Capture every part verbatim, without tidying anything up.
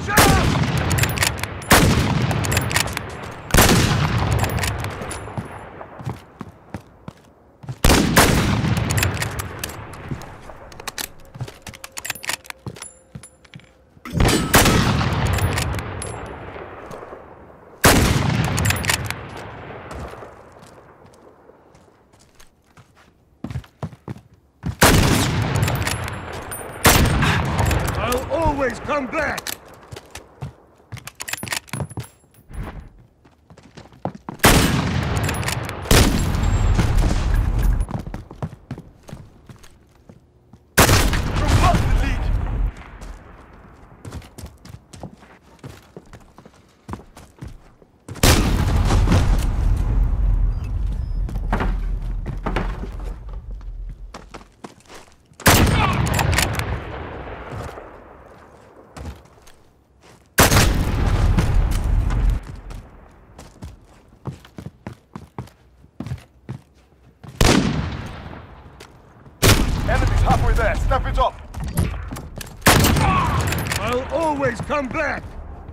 Watch out! I'll always come back! You've lost the lead! Enemies halfway there. Step it up. I'll always come back.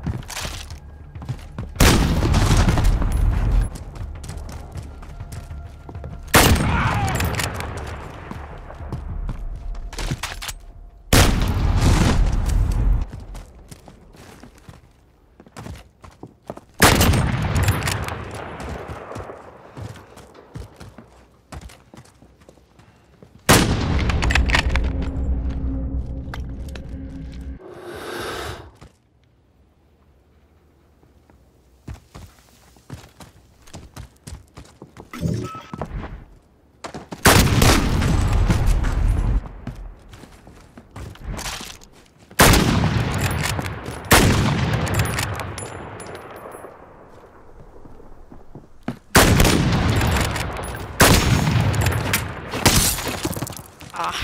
Ah.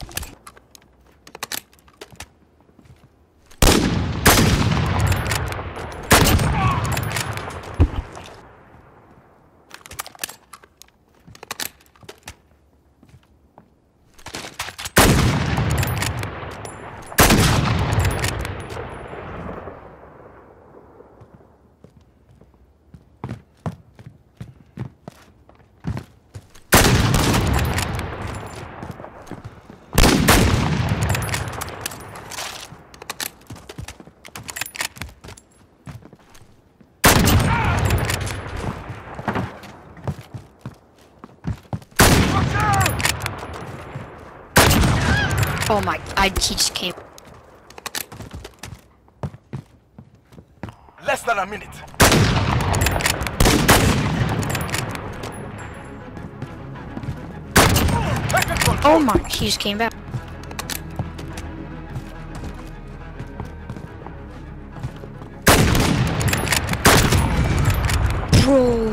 Oh my, I, he just came. Less than a minute. Oh my, he just came back. Bro.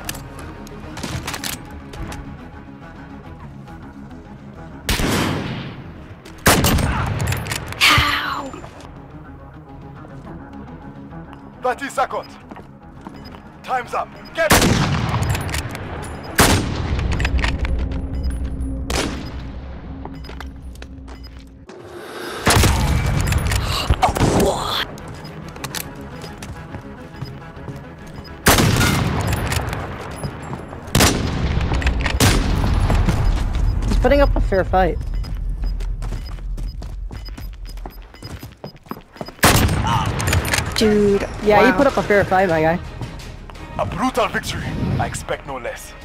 thirty seconds. Time's up. Get it! Oh, what? He's putting up a fair fight. Dude, yeah, wow. you put up a fair fight, my guy. A brutal victory. I expect no less.